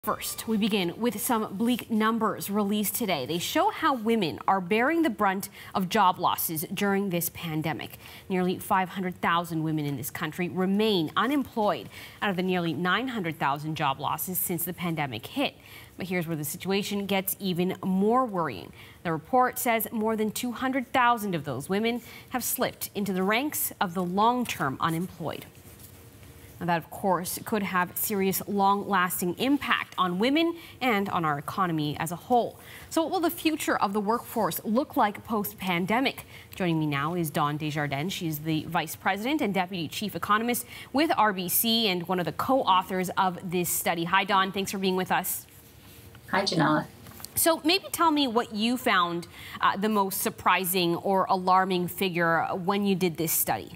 First, we begin with some bleak numbers released today. They show how women are bearing the brunt of job losses during this pandemic. Nearly 500,000 women in this country remain unemployed out of the nearly 900,000 job losses since the pandemic hit. But here's where the situation gets even more worrying. The report says more than 200,000 of those women have slipped into the ranks of the long-term unemployed. Now that, of course, could have serious, long-lasting impact on women and on our economy as a whole. So what will the future of the workforce look like post-pandemic? Joining me now is Dawn Desjardin. She's the Vice President and Deputy Chief Economist with RBC and one of the co-authors of this study. Hi, Dawn. Thanks for being with us. Hi, Ginella. So maybe tell me what you found the most surprising or alarming figure when you did this study.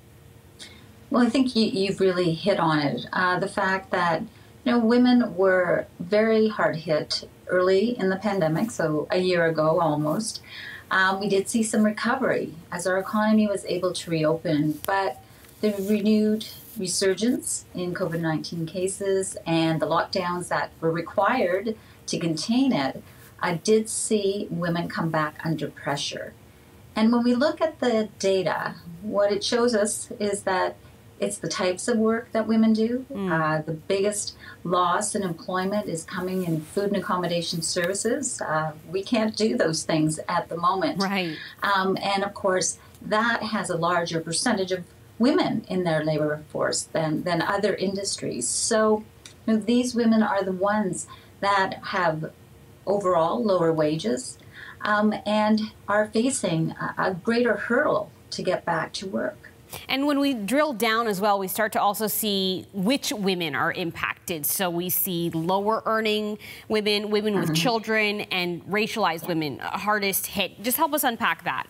Well, I think you've really hit on it. The fact that women were very hard hit early in the pandemic, so a year ago almost. We did see some recovery as our economy was able to reopen, but the renewed resurgence in COVID-19 cases and the lockdowns that were required to contain it, I did see women come back under pressure. And when we look at the data, what it shows us is that it's the types of work that women do. The biggest loss in employment is coming in food and accommodation services. We can't do those things at the moment. Right. And of course, that has a larger percentage of women in their labor force than other industries. So these women are the ones that have overall lower wages and are facing a greater hurdle to get back to work. And when we drill down as well, we start to also see which women are impacted. So we see lower earning women, women with children, and racialized women hardest hit. Just help us unpack that.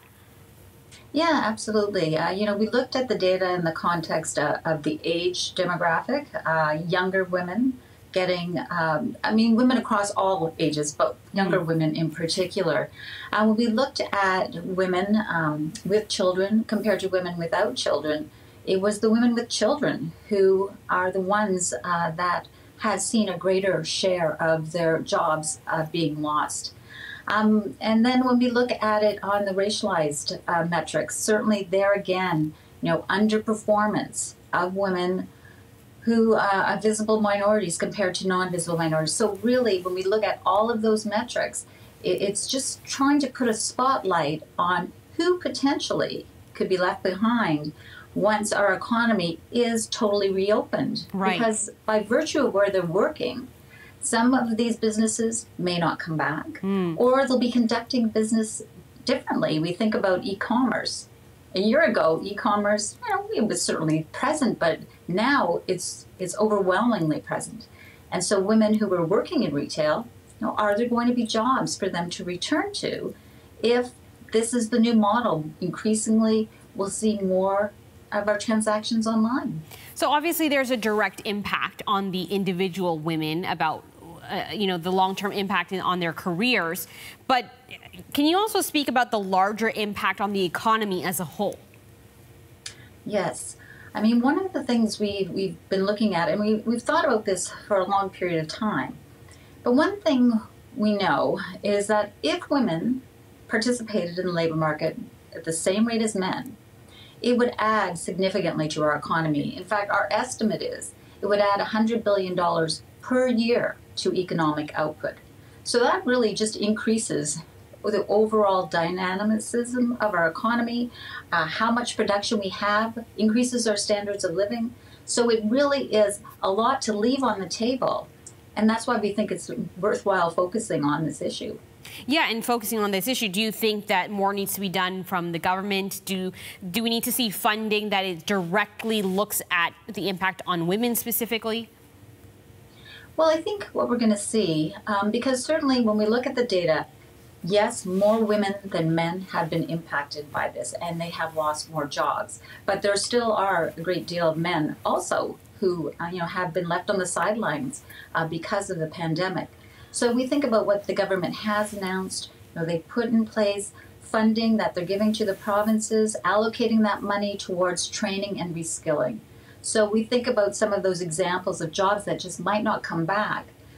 Yeah, absolutely. We looked at the data in the context of the age demographic, younger women getting, women across all ages, but younger women in particular. When we looked at women with children compared to women without children, it was the women with children who are the ones that has seen a greater share of their jobs being lost. And then when we look at it on the racialized metrics, certainly there again, underperformance of women who are visible minorities compared to non-visible minorities. So really, when we look at all of those metrics, it's just trying to put a spotlight on who potentially could be left behind once our economy is totally reopened. Right. Because by virtue of where they're working, some of these businesses may not come back, or they'll be conducting business differently. We think about e-commerce. A year ago, e-commerce, it was certainly present, but now it's overwhelmingly present. And so women who were working in retail, are there going to be jobs for them to return to if this is the new model? Increasingly, we'll see more of our transactions online. So obviously there's a direct impact on the individual women about the long-term impact on their careers. But can you also speak about the larger impact on the economy as a whole? Yes. One of the things we've been looking at, and we've thought about this for a long period of time, but one thing we know is that if women participated in the labor market at the same rate as men, it would add significantly to our economy. In fact, our estimate is it would add $100 billion per year to economic output. So that really just increases the overall dynamicism of our economy, how much production we have, increases our standards of living. So it really is a lot to leave on the table. And that's why we think it's worthwhile focusing on this issue. Yeah, and focusing on this issue, do you think that more needs to be done from the government? Do we need to see funding that it directly looks at the impact on women specifically? Well, I think what we're going to see, because certainly when we look at the data, yes, more women than men have been impacted by this, and they have lost more jobs. But there still are a great deal of men also who have been left on the sidelines because of the pandemic. So we think about what the government has announced. They put in place funding that they're giving to the provinces, allocating that money towards training and reskilling. So we think about some of those examples of jobs that just might not come back.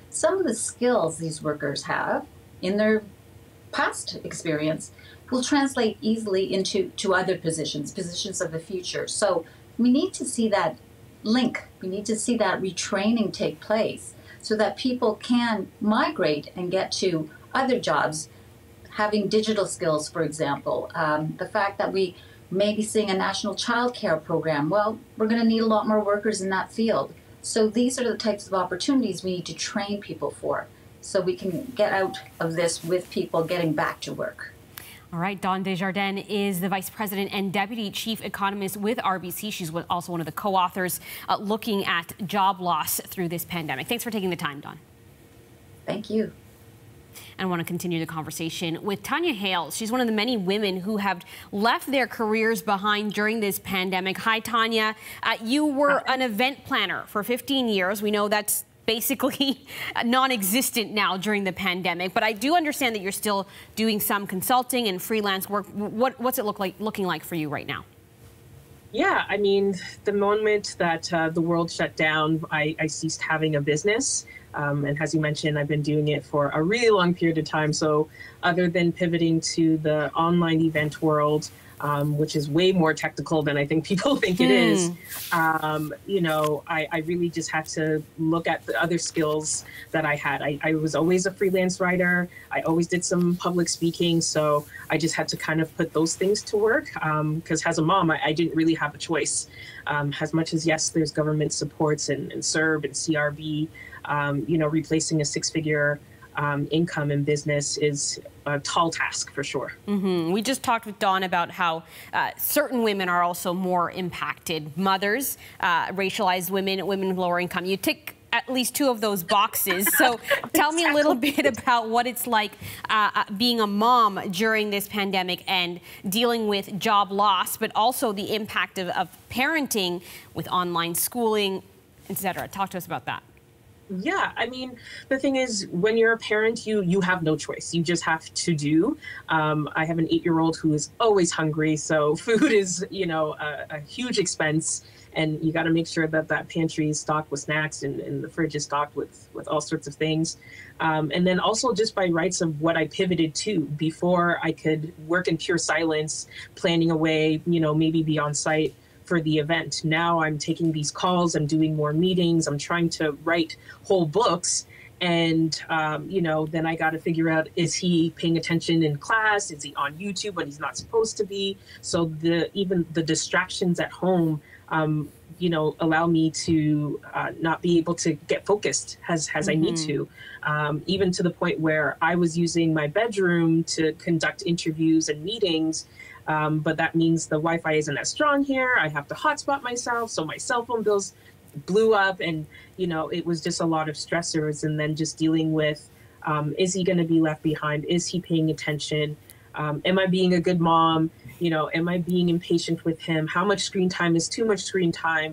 some of the skills these workers have in their past experience will translate easily into other positions of the future. So we need to see that link. We need to see that retraining take place so that people can migrate and get to other jobs, having digital skills, for example. The fact that we may be seeing a national child care program, well, we're going to need a lot more workers in that field. So these are the types of opportunities we need to train people for, so we can get out of this with people getting back to work. All right, Dawn Desjardin is the Vice President and Deputy Chief Economist with RBC. She's also one of the co-authors looking at job loss through this pandemic. Thanks for taking the time, Dawn. Thank you. And I want to continue the conversation with Tanya Hayles. She's one of the many women who have left their careers behind during this pandemic. Hi, Tanya. You were an event planner for 15 years. We know that's basically non-existent now during the pandemic, but I do understand that you're still doing some consulting and freelance work. What's it looking like for you right now? Yeah, I mean, the moment that the world shut down, I ceased having a business. And as you mentioned, I've been doing it for a really long period of time. So other than pivoting to the online event world, which is way more technical than I think people think it is, you know, I really just had to look at the other skills that I had. I was always a freelance writer. I always did some public speaking. So I just had to kind of put those things to work because as a mom, I didn't really have a choice. As much as, yes, there's government supports and CERB and CRB, you know, replacing a six-figure income in business is a tall task for sure. We just talked with Dawn about how certain women are also more impacted. Mothers, racialized women, women with lower income. You tick at least two of those boxes. So tell me a little bit about what it's like being a mom during this pandemic and dealing with job loss, but also the impact of parenting with online schooling, etc. Talk to us about that. Yeah, I mean, the thing is, when you're a parent, you have no choice. You just have to do. I have an 8-year-old who is always hungry, so food is, you know, a huge expense, and you got to make sure that that pantry is stocked with snacks and the fridge is stocked with all sorts of things. And then also just by rights of what I pivoted to before I could work in pure silence, planning away, you know, maybe be on site for the event. Now I'm taking these calls, I'm doing more meetings, I'm trying to write whole books. And, you know, then I got to figure out, is he paying attention in class? Is he on YouTube when he's not supposed to be? So even the distractions at home, you know, allow me to not be able to get focused as I need to, even to the point where I was using my bedroom to conduct interviews and meetings. But that means the Wi-Fi isn't as strong here. I have to hotspot myself. So my cell phone bills blew up, and, you know, it was just a lot of stressors. And then just dealing with, is he going to be left behind? Is he paying attention? Am I being a good mom? You know, am I being impatient with him? How much screen time is too much screen time?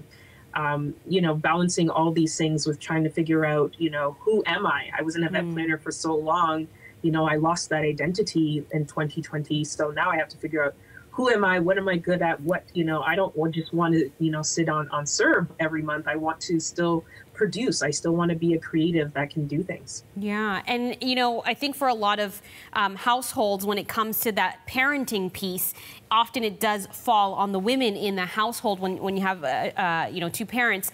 You know, balancing all these things with trying to figure out, you know, who am I? I was an event planner for so long. You know, I lost that identity in 2020. So now I have to figure out, who am I? What am I good at? What, you know, I don't just want to, you know, sit on CERB every month. I want to still produce. I still want to be a creative that can do things. Yeah. And, you know, I think for a lot of households, when it comes to that parenting piece, often it does fall on the women in the household when you have, you know, two parents.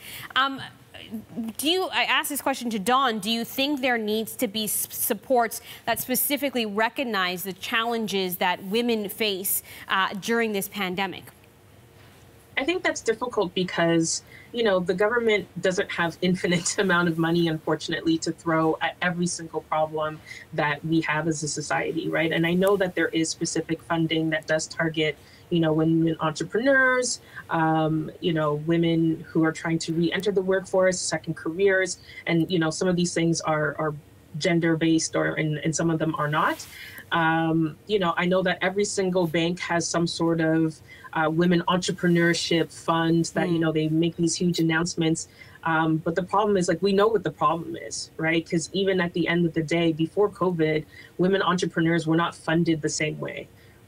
I asked this question to Dawn, do you think there needs to be supports that specifically recognize the challenges that women face during this pandemic? I think that's difficult because, you know, the government doesn't have infinite amount of money, unfortunately, to throw at every single problem that we have as a society, right? And I know that there is specific funding that does target, you know, women entrepreneurs, you know, women who are trying to re-enter the workforce, second careers. And, you know, some of these things are gender-based and some of them are not. You know, I know that every single bank has some sort of women entrepreneurship fund that, you know, they make these huge announcements. But the problem is, like, we know what the problem is, right? Because even at the end of the day, before COVID, women entrepreneurs were not funded the same way.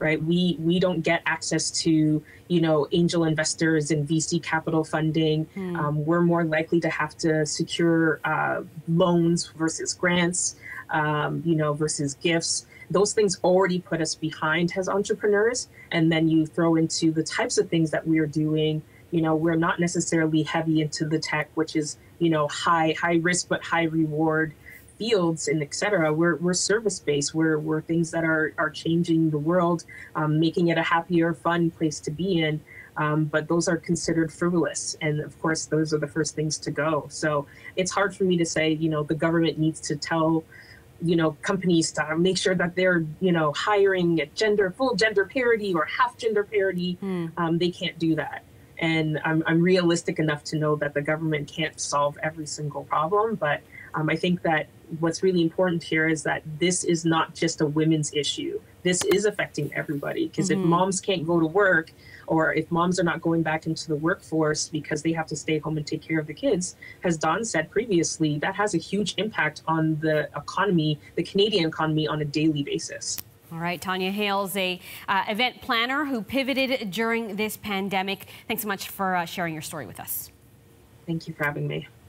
right? We don't get access to, angel investors and VC capital funding. We're more likely to have to secure loans versus grants, versus gifts. Those things already put us behind as entrepreneurs. And then you throw into the types of things that we are doing. We're not necessarily heavy into the tech, which is, high risk but high reward fields and et cetera. We're service based. We're things that are changing the world, making it a happier, fun place to be in. But those are considered frivolous. And of course, those are the first things to go. So it's hard for me to say, the government needs to tell companies to make sure that they're, hiring at full gender parity or half gender parity. They can't do that. And I'm realistic enough to know that the government can't solve every single problem. But I think that what's really important here is that this is not just a women's issue. This is affecting everybody, because if moms can't go to work, or if moms are not going back into the workforce because they have to stay home and take care of the kids, as Dawn said previously, that has a huge impact on the economy, the Canadian economy, on a daily basis. All right, Tanya Hayles, a event planner who pivoted during this pandemic. Thanks so much for sharing your story with us. Thank you for having me.